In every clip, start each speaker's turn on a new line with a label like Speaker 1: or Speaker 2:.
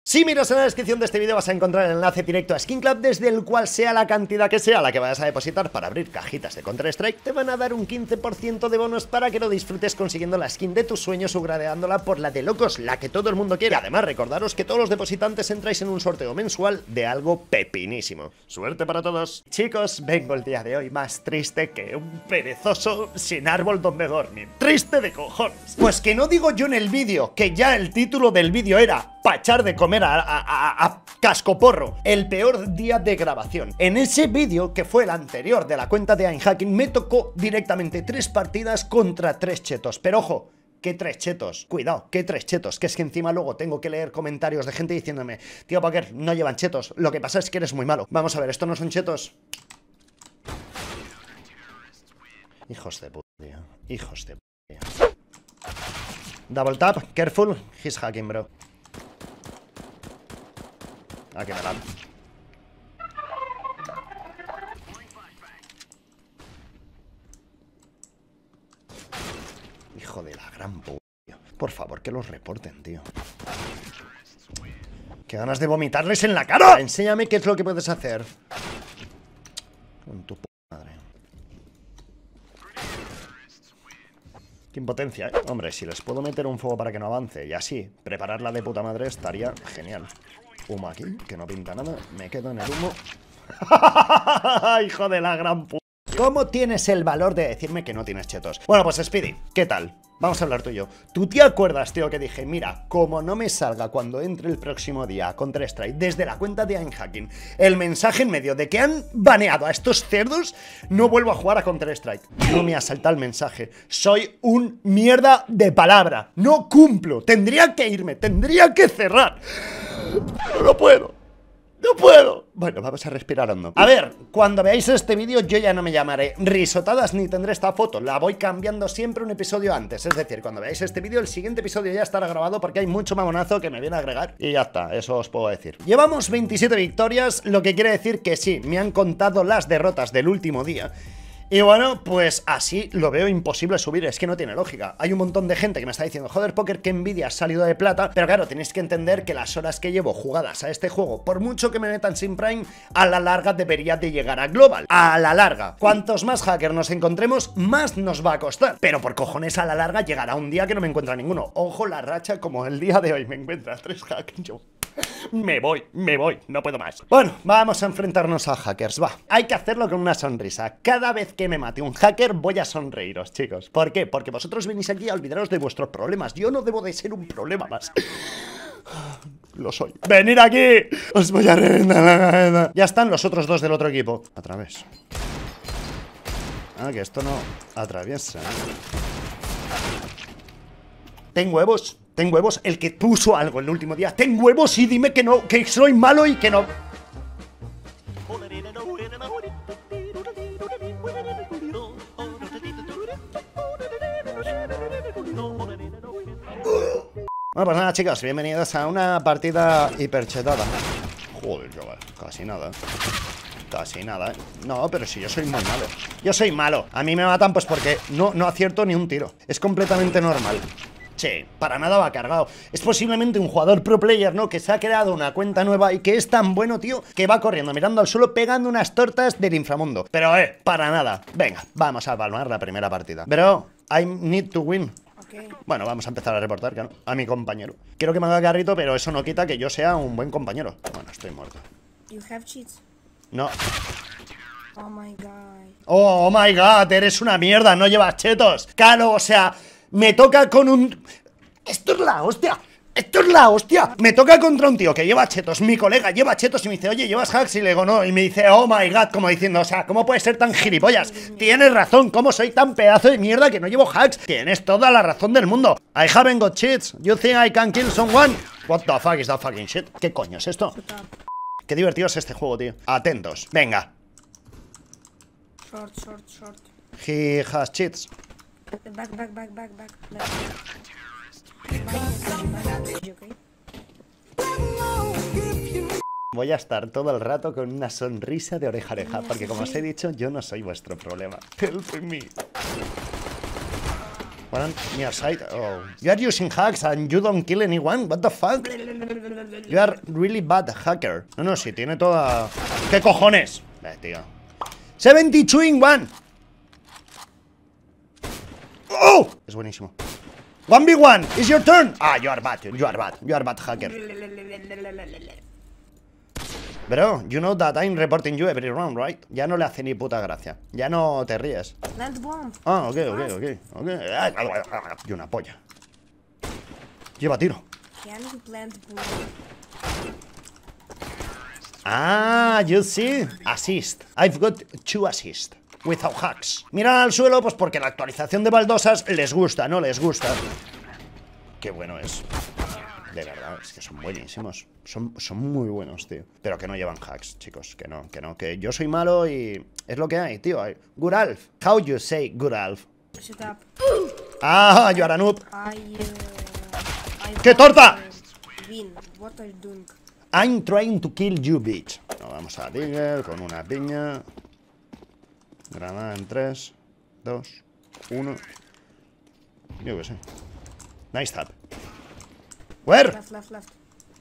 Speaker 1: Si miras en la descripción de este vídeo vas a encontrar el enlace directo a Skin Club, desde el cual sea la cantidad que sea la que vayas a depositar para abrir cajitas de Counter-Strike, te van a dar un 15% de bonus para que lo disfrutes consiguiendo la skin de tus sueños o gradeándola por la de locos, la que todo el mundo quiere. Y además recordaros que todos los depositantes entráis en un sorteo mensual de algo pepinísimo. ¡Suerte para todos! Chicos, vengo el día de hoy más triste que un perezoso sin árbol donde dormir. ¡Triste de cojones! Pues que no digo yo en el vídeo, que ya el título del vídeo era pachar de comer a cascoporro. El peor día de grabación. En ese vídeo, que fue el anterior de la cuenta de Einhacking, me tocó directamente 3 partidas contra 3 chetos. Pero ojo, ¿qué 3 chetos? Cuidado, ¿qué 3 chetos? Que es que encima luego tengo que leer comentarios de gente diciéndome: tío Poker, no llevan chetos, lo que pasa es que eres muy malo. Vamos a ver, ¿esto no son chetos? Hijos de puta, tío. Hijos de puta, tío. Double tap, careful, he's hacking, bro. Aquí me dan. Hijo de la gran puta. Por favor, que los reporten, tío. ¡Qué ganas de vomitarles en la cara! Enséñame qué es lo que puedes hacer. Con tu puta madre. Qué impotencia, ¿eh? Hombre, si les puedo meter un fuego para que no avance y así prepararla de puta madre estaría genial. Humo aquí, que no pinta nada. Me quedo en el humo. ¡Hijo de la gran puta! ¿Cómo tienes el valor de decirme que no tienes chetos? Bueno, pues Speedy, ¿qué tal? Vamos a hablar tú y yo. ¿Tú te acuerdas, tío, que dije: mira, como no me salga cuando entre el próximo día a Counter-Strike desde la cuenta de Einhacking el mensaje en medio de que han baneado a estos cerdos, no vuelvo a jugar a Counter-Strike? No me ha saltado el mensaje. Soy un mierda de palabra. No cumplo. Tendría que irme. Tendría que cerrar. Pero no puedo. ¡No puedo! Bueno, vamos a respirar hondo. A ver, cuando veáis este vídeo yo ya no me llamaré risotadas ni tendré esta foto. La voy cambiando siempre un episodio antes. Es decir, cuando veáis este vídeo, el siguiente episodio ya estará grabado porque hay mucho mamonazo que me viene a agregar. Y ya está, eso os puedo decir. Llevamos 27 victorias, lo que quiere decir que sí, me han contado las derrotas del último día. Y bueno, pues así lo veo imposible subir, es que no tiene lógica. Hay un montón de gente que me está diciendo: joder, Poker, qué envidia, has salido de plata. Pero claro, tenéis que entender que las horas que llevo jugadas a este juego, por mucho que me metan sin Prime, a la larga debería de llegar a Global. A la larga. Cuantos más hackers nos encontremos, más nos va a costar. Pero por cojones, a la larga llegará un día que no me encuentra ninguno. Ojo la racha, como el día de hoy me encuentra 3 hackers. Yo me voy, no puedo más. Bueno, vamos a enfrentarnos a hackers, va. Hay que hacerlo con una sonrisa. Cada vez que me mate un hacker voy a sonreíros, chicos. ¿Por qué? Porque vosotros venís aquí a olvidaros de vuestros problemas. Yo no debo de ser un problema más. Lo soy. ¡Venid aquí! Os voy a reventar la cabeza. Ya están los otros 2 del otro equipo. A través. Ah, que esto no atraviesa. Ten huevos. Ten huevos, el que puso algo el último día. Ten huevos y dime que no, que soy malo y que no. Bueno, pues nada, chicos, bienvenidos a una partida hiperchetada. Joder, chaval, casi nada. Casi nada, ¿eh? No, pero si yo soy muy malo. Yo soy malo. A mí me matan pues porque no acierto ni un tiro. Es completamente normal. Sí, para nada va cargado. Es posiblemente un jugador pro player, ¿no? Que se ha creado una cuenta nueva y que es tan bueno, tío, que va corriendo, mirando al suelo, pegando unas tortas del inframundo. Pero, para nada. Venga, vamos a palmar la primera partida. Bro, I need to win. Okay. Bueno, vamos a empezar a reportar, claro, a mi compañero. Quiero que me haga carrito, pero eso no quita que yo sea un buen compañero. Bueno, estoy muerto.
Speaker 2: You have cheats?
Speaker 1: No.
Speaker 2: Oh my god.
Speaker 1: Oh my god, eres una mierda, no llevas chetos. Claro, o sea, me toca con un... Esto es la hostia. Esto es la hostia. Me toca contra un tío que lleva chetos. Mi colega lleva chetos y me dice: oye, ¿llevas hacks? Y le digo: no. Y me dice: oh my god, como diciendo, o sea, ¿cómo puedes ser tan gilipollas? Tienes razón, ¿cómo soy tan pedazo de mierda que no llevo hacks? Tienes toda la razón del mundo. I haven't got cheats. You think I can kill someone? What the fuck is that fucking shit? ¿Qué coño es esto? Qué divertido es este juego, tío. Atentos, venga.
Speaker 2: Short.
Speaker 1: He has cheats.
Speaker 2: Back.
Speaker 1: Voy a estar todo el rato con una sonrisa de oreja a oreja, porque como os he dicho, yo no soy vuestro problema. Help me. One near side. Oh. You are using hacks and you don't kill anyone? What the fuck? You are really bad hacker. No, si tiene toda... ¿Qué cojones? Tío. 72 in 1. ¡Oh! Es buenísimo. 1v1, it's your turn. Ah, you are bad, hacker. Bro, you know that I'm reporting you every round, right? Ya no le hace ni puta gracia. Ya no te ríes.
Speaker 2: Plant bomb.
Speaker 1: Ah, ok. Y una polla. Lleva tiro.
Speaker 2: Can you plant bomb?
Speaker 1: Ah, you see? Assist. I've got 2 assists. Without hacks. Miran al suelo, pues porque la actualización de baldosas les gusta, no les gusta. Qué bueno es. De verdad, es que son buenísimos. Son muy buenos, tío. Pero que no llevan hacks, chicos. Que no. Que yo soy malo y es lo que hay, tío. Good Alf. How you say good Alf?
Speaker 2: Shut up.
Speaker 1: Ah, you are a noob.
Speaker 2: I
Speaker 1: ¡Qué torta!
Speaker 2: Win. What are you doing?
Speaker 1: I'm trying to kill you, bitch. Nos vamos a Digger con una piña. Granada en 3, 2, 1. Yo qué sé. Nice tap. Where?
Speaker 2: Left.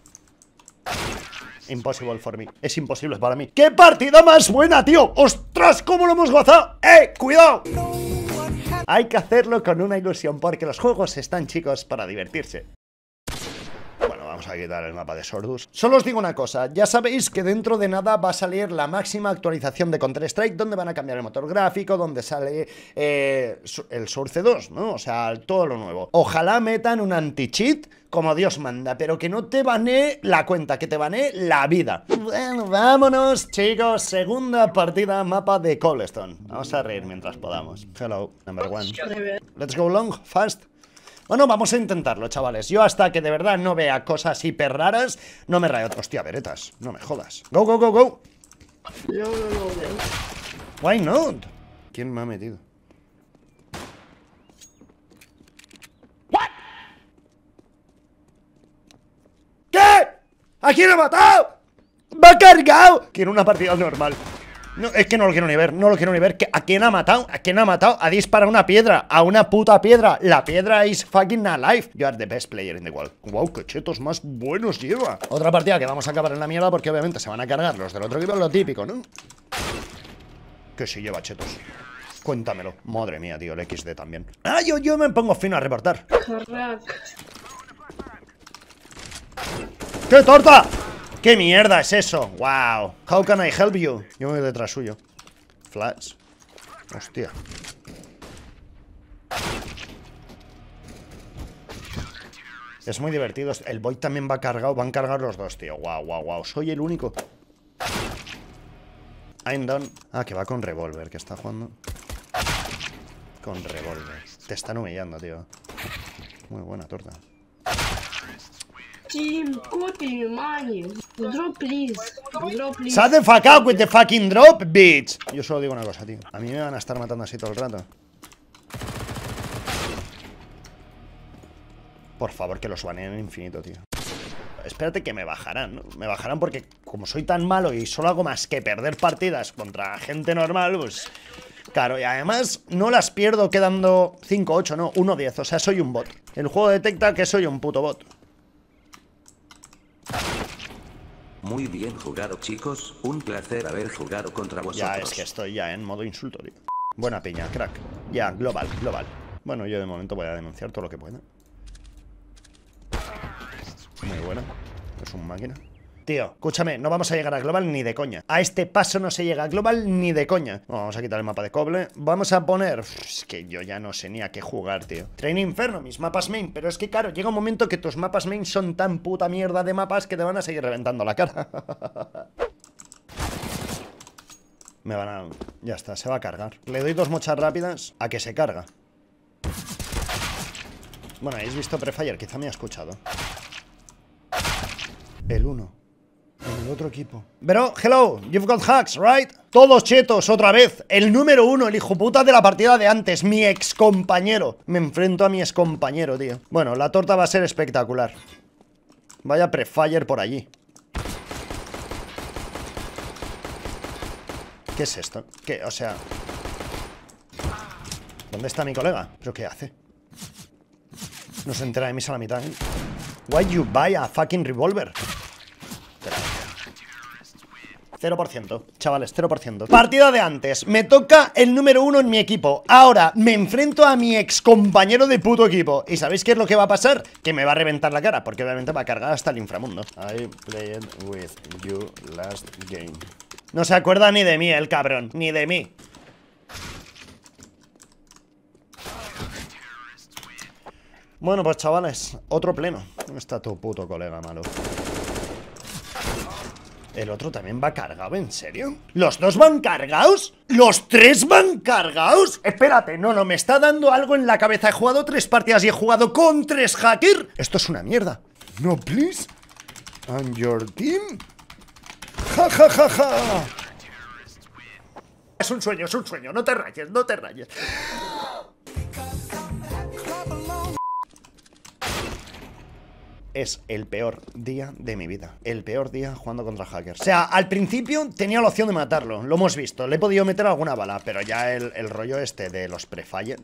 Speaker 1: Impossible for me. Es imposible para mí. ¡Qué partida más buena, tío! ¡Ostras, cómo lo hemos gozado! ¡Cuidado! Hay que hacerlo con una ilusión porque los juegos están, chicos, para divertirse. Vamos a quitar el mapa de Sordus. Solo os digo una cosa, ya sabéis que dentro de nada va a salir la máxima actualización de Counter-Strike, donde van a cambiar el motor gráfico, donde sale el Source 2, ¿no? O sea, todo lo nuevo. Ojalá metan un anti-cheat como Dios manda, pero que no te banee la cuenta, que te banee la vida. Bueno, vámonos, chicos. Segunda partida, mapa de Cobblestone. Vamos a reír mientras podamos. Hello, number 1. Let's go long, fast. Bueno, vamos a intentarlo, chavales. Yo hasta que de verdad no vea cosas hiper raras, no me rayo. Hostia, veretas, no me jodas. Go.
Speaker 3: No.
Speaker 1: Why not? ¿Quién me ha metido? ¿What? ¿Qué? ¿A quién ha matado? ¡Me ha cargado! Quiero una partida normal. No, es que no lo quiero ni ver, no lo quiero ni ver. ¿A quién ha matado? ¿A quién ha matado? Ha disparado una piedra, a una puta piedra. La piedra is fucking alive. You are the best player in the world. Wow, qué chetos más buenos lleva. Otra partida que vamos a acabar en la mierda porque obviamente se van a cargar los del otro equipo, lo típico, ¿no? Que sí lleva chetos. Cuéntamelo. Madre mía, tío, el XD también. Ah, yo me pongo fino a reportar. ¡Qué torta! ¿Qué mierda es eso? Wow. How can I help you? Yo me voy detrás suyo. Flash. Hostia. Es muy divertido. El Void también va cargado. Van cargados los dos, tío. Wow. Soy el único. I'm done. Ah, que va con revólver, que está jugando. Con revólver. Te están humillando, tío. Muy buena torta.
Speaker 3: Team, copy money. Drop, please.
Speaker 1: Shut the fuck up with the fucking drop, bitch. Yo solo digo una cosa, tío. A mí me van a estar matando así todo el rato. Por favor, que los baneen en infinito, tío. Espérate que me bajarán, ¿no? Me bajarán porque como soy tan malo y solo hago más que perder partidas contra gente normal, pues... Claro, y además no las pierdo quedando 5-8, no, 1-10. O sea, soy un bot. El juego detecta que soy un puto bot.
Speaker 4: Muy bien jugado, chicos. Un placer haber jugado contra vosotros.
Speaker 1: Ya, es que estoy ya en modo insulto, tío. Buena piña, crack. Ya, global. Bueno, yo de momento voy a denunciar todo lo que pueda. Muy buena. Es un máquina. Tío, escúchame, no vamos a llegar a global ni de coña. A este paso no se llega a global ni de coña. Bueno, vamos a quitar el mapa de Coble. Vamos a poner... Es que yo ya no sé ni a qué jugar, tío. Train Inferno, mis mapas main. Pero es que, claro, llega un momento que tus mapas main son tan puta mierda de mapas que te van a seguir reventando la cara. Me van a... Ya está, se va a cargar. Le doy 2 mochas rápidas a que se carga. Bueno, habéis visto Prefire, quizá me ha escuchado. El 1. En el otro equipo. Pero, hello, you've got hacks, right? Todos chetos, otra vez. El número 1, el hijo puta de la partida de antes. Mi ex compañero. Me enfrento a mi ex compañero, tío. Bueno, la torta va a ser espectacular. Vaya Prefire por allí. ¿Qué es esto? ¿Qué? O sea... ¿Dónde está mi colega? ¿Pero qué hace? No se entera de mí a la mitad, ¿eh? Why you buy a fucking revolver? 0%, chavales, 0%. Partida de antes, me toca el número 1 en mi equipo. Ahora me enfrento a mi ex compañero de puto equipo. ¿Y sabéis qué es lo que va a pasar? Que me va a reventar la cara, porque obviamente va a cargar hasta el inframundo. I played with you last game. No se acuerda ni de mí el cabrón, ni de mí. Bueno, pues chavales, otro pleno. ¿Dónde está tu puto colega malo? ¿El otro también va cargado? ¿En serio? ¿Los dos van cargados? ¿Los tres van cargados? Espérate, no, me está dando algo en la cabeza. He jugado 3 partidas y he jugado con 3 hackers. Esto es una mierda. No, please. And your team. Ja, ja, ja, ja. Es un sueño, no te rayes, no te rayes. Es el peor día de mi vida. El peor día jugando contra hackers. O sea, al principio tenía la opción de matarlo. Lo hemos visto. Le he podido meter alguna bala. Pero ya el rollo este de los prefire.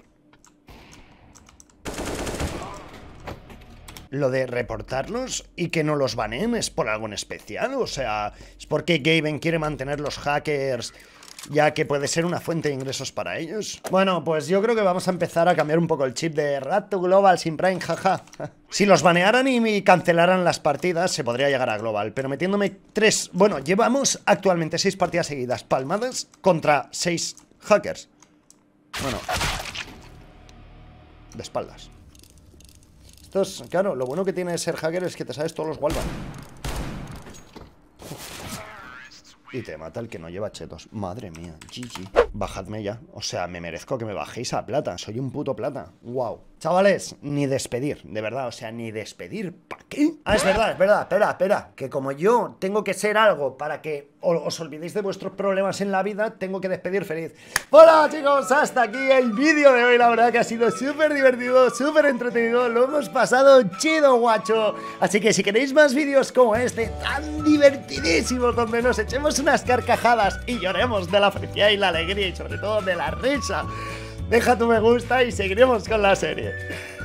Speaker 1: Lo de reportarlos y que no los baneen es por algo en especial. O sea, es porque Gaben quiere mantener los hackers, ya que puede ser una fuente de ingresos para ellos. Bueno, pues yo creo que vamos a empezar a cambiar un poco el chip de Rato Global sin Prime, jaja. Si los banearan y me cancelaran las partidas, se podría llegar a Global, pero metiéndome 3... Bueno, llevamos actualmente 6 partidas seguidas palmadas contra 6 hackers. Bueno, de espaldas. Esto es, claro, lo bueno que tiene ser hacker es que te sabes todos los wallbang. Y te mata el que no lleva chetos. Madre mía, GG. Bajadme ya. O sea, me merezco que me bajéis a plata. Soy un puto plata. Wow. Chavales, ni despedir, de verdad. O sea, ni despedir. ¿Para qué? Ah, es verdad. Espera. Que como yo tengo que ser algo para que os olvidéis de vuestros problemas en la vida, tengo que despedir feliz. Hola, chicos. Hasta aquí el vídeo de hoy. La verdad que ha sido súper divertido, súper entretenido. Lo hemos pasado chido, guacho. Así que si queréis más vídeos como este, tan divertidísimos, donde nos echemos unas carcajadas y lloremos de la felicidad y la alegría y sobre todo de la risa, deja tu me gusta y seguiremos con la serie.